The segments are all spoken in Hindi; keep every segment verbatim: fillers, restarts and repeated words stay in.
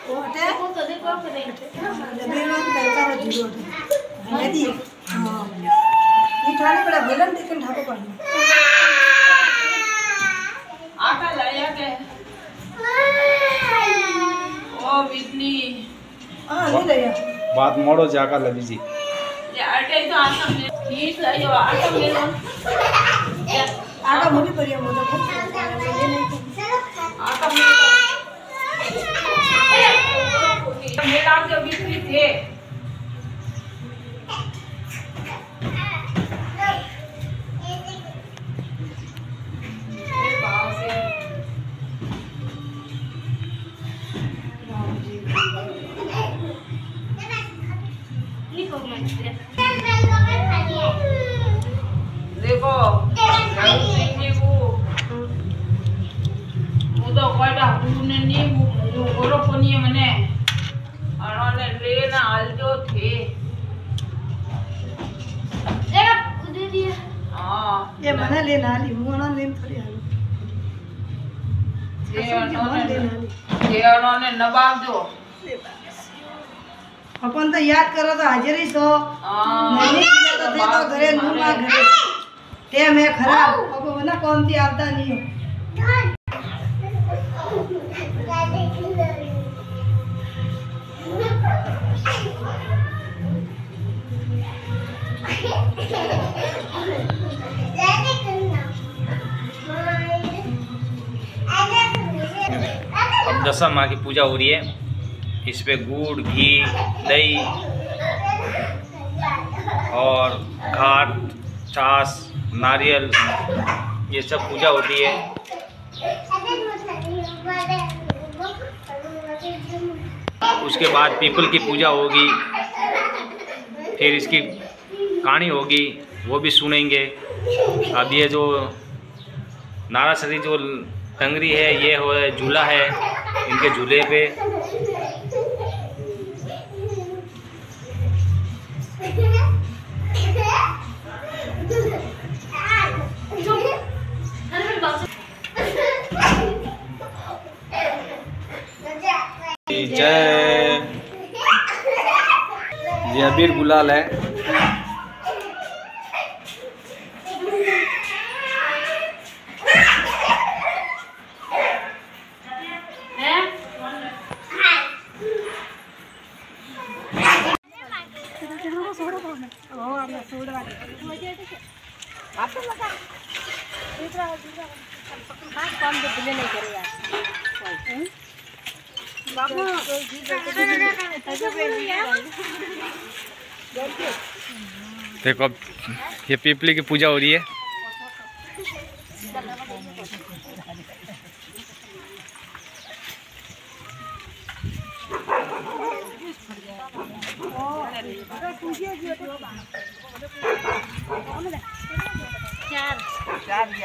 ओटे तो देखो करे बेलन तरकार दिलो मेदी हां ये ठाने पड़ा बेलन देके ढाको पानी आटा लाया के ओ बिजली हां ले लिया बात मोड़ो जाकर लबी जी ये आटे तो आटा ले ठीक है यो आटा ले लो आटा मुड़ी पर ये मोदो ले नहीं आटा ले मेरा जो बिजली थे देखो मुदा कोइडा हुने नी गोरो कोनी मने अनने लेना आलजो थे देखा उदे दिया हां ये मने लेना ली मुना लेन थोड़ी आलू ये अनने ये अनने नवाब जो अपन तो याद करो तो हाजिरी सो नहीं किया तो दे तो घरे नुमा घरे ते मैं खराब अब वना कौन थी आता नहीं हो अब दशा माँ की पूजा हो रही है। इस पे गुड़ घी दही और घाट छाछ नारियल ये सब पूजा होती है। उसके बाद पीपल की पूजा होगी, फिर इसकी कहानी होगी वो भी सुनेंगे। अब ये जो नारासरी जो टंगरी है ये हो झूला है, इनके झूले पे जय ये अबीर गुलाल है। देखो अब ये पीपली की पूजा हो रही है। चार चार दिया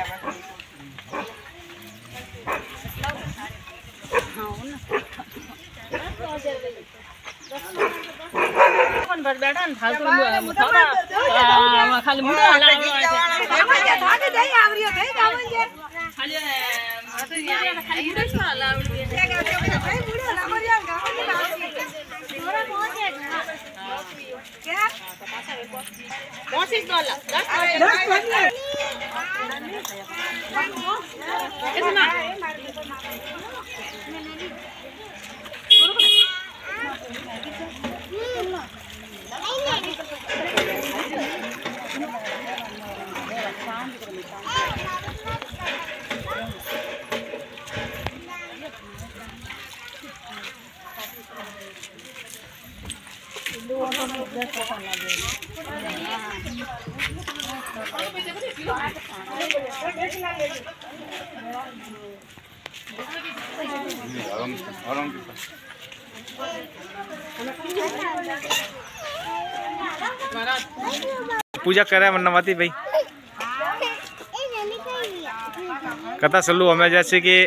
कौन भर बैठा न फालतू थोड़ा खाली मुंह ला धागे दे आवरियो दे जावंगे खाली खाली मुंह ला आवरियो दे भाई मुंह ला आवरियो गावंगे थोड़ा पहुंचे क्या पच्चीस डॉलर दस दस इतना पूजा करे वन्नवाती भाई कथा सल्लू हमें जैसे कि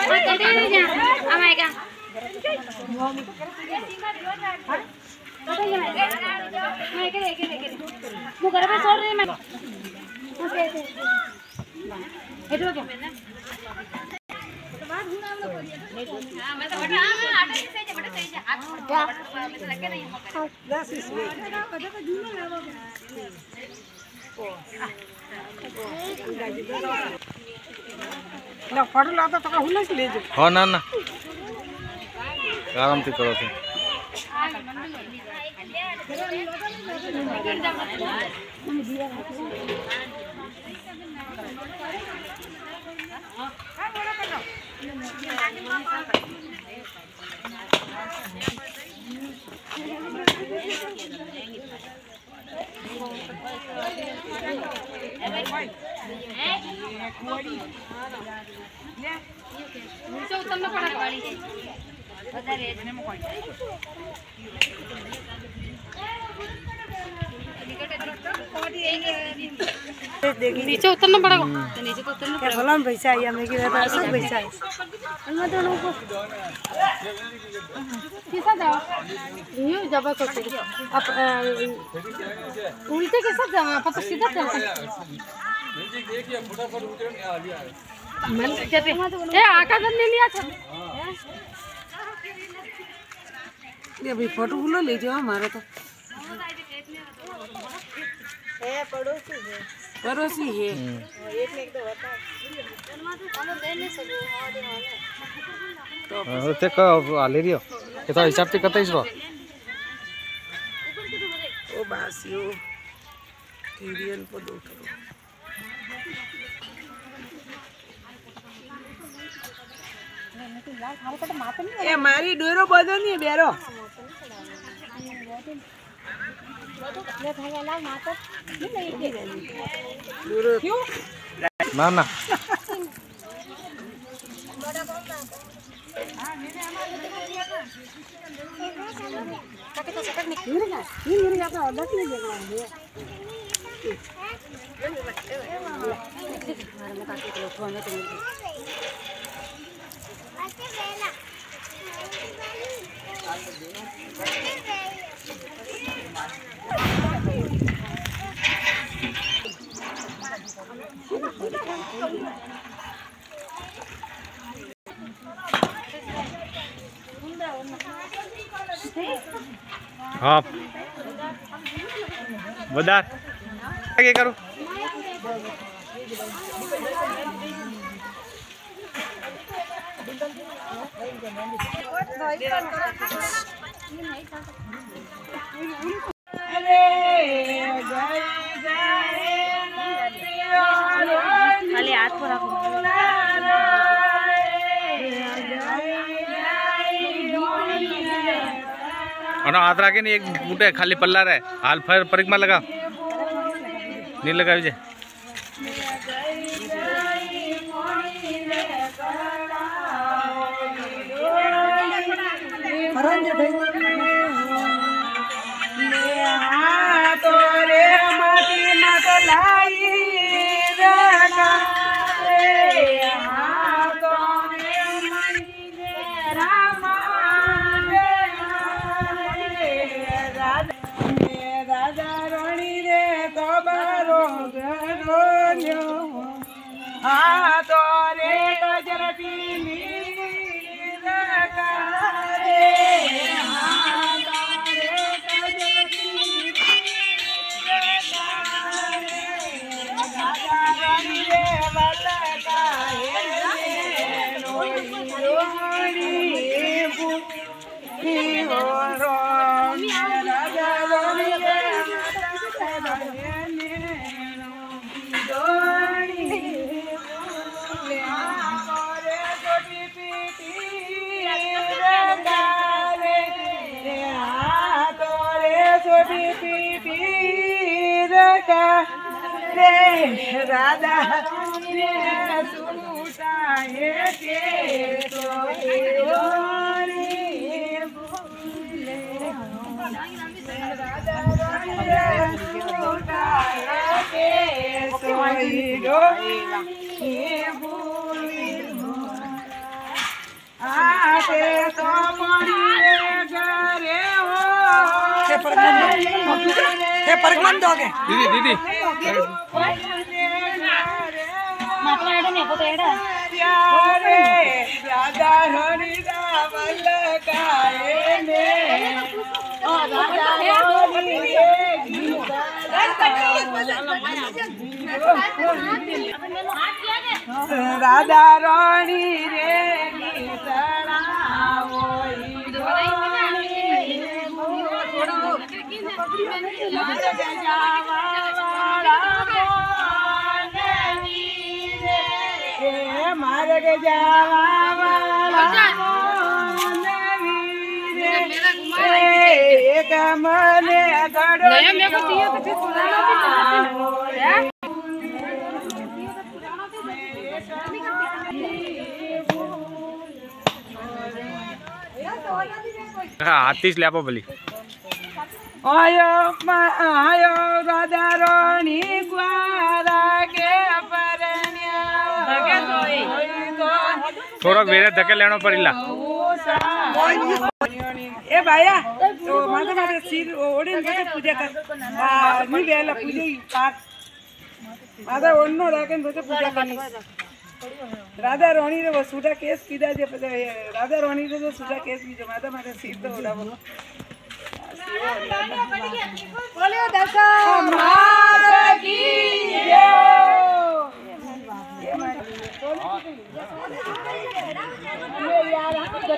फोटो लाता तो हुला के ले जो हाँ ना ना आराम से करो थे नीचे उतरना पड़ा गाड़ी है नीचे उतरना पड़ेगा नीचे तो उतरना पड़ेगा भला में पैसा आया मैं की रहता सब पैसा है मैं तो लोगों को कैसा जाओ ये जब करते अब उल्टे कैसा जाओ पता सीधा चलते मन कहते ए आका जन ले लिया था ये भाई फोटो हुला ले जाओ हमारा तो है पड़ोसी है पड़ोसी है एक ने एक दो होता है हम देने सब तो ते का आले रियो केता हिसाब ते कतई रो ओ बासियो टीरियल को दो करो ए मारी डोरो बदो नहीं बेरो क्यों ना ना हाँ बदार क्या करो खाली हाथ पर रखो और हाथ रखे नहीं एक बूटे खाली पल्ला रहे हाल फिर परिक्रमा लगा नहीं लगा विजय हाँ तो रे गजरती नीर कारे हाँ तो रे गजरती नीर कारे राजा रानी रे वलका हे रोई रोई बुकी हो रो राजा रानी रे वलका राधा सूता है के तो रे भूले राधा सूता है के तो रे भूले दीदी दीदी राधा रानी रे गीतड़ाओ मार्ग जावा एक मने हाथीस ले बोली आयो आयो राधा रानी ग्वारा के परण्या थोड़ा वेरे धके लेनो पड़िला ए भाया तो माता माता सिर ओडे माता पूजा कर आ नी वेला पूजा पाठ माता ओन्नो राखन तो पूजा करनी राधा रानी रे वो सुधा केस कीदा जे राधा रानी रे जो सुधा केस की जो माता माता सिर तो ओडा बोलियो दशा माता की जय ये यार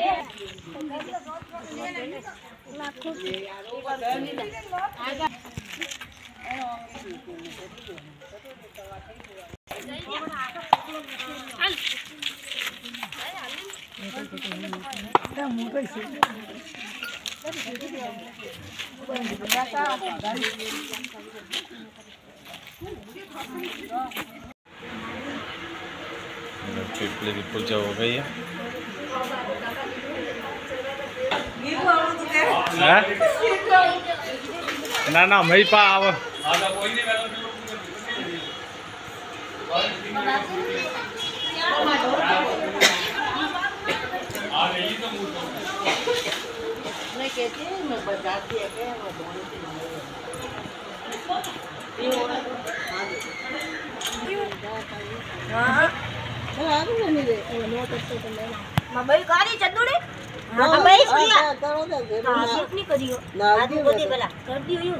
पीपले की पूजा हो गई है। ना ना मई पा आव मम्मी कारी चंदूड़ी मम्मी सुनिया हां कितनी करियो आज बोली गला कर दियो यूं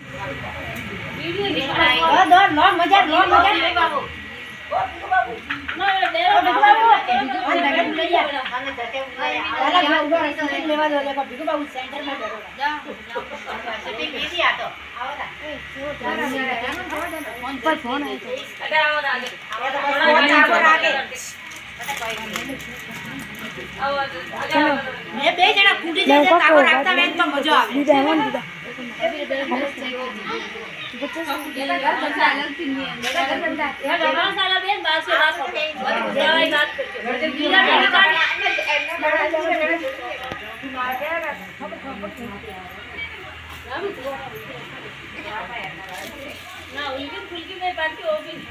वीडियो दौड़ लो मजा लो मजा ले बाबू ना ले बाबू अंदर ले जा हमें जटे वाला बाबू लेवा दो लेवा बिगु बाबू सेंटर में बैठो जा सेटिंग इजी आ तो आओ ना फोन पर फोन है अरे आओ ना आगे थोड़ा आगे चलो मैं बे जना कूटी जे ताको राखता बेन तो मजा आवे दीदा मन दीदा बच्चे धंधा अलग थी नहीं मेरा धंधा यार गवा साला बेन बात से बात हो गई दवाई बात करके दीदा मेरी काट ना उनकी फुलकी में बात की हो गई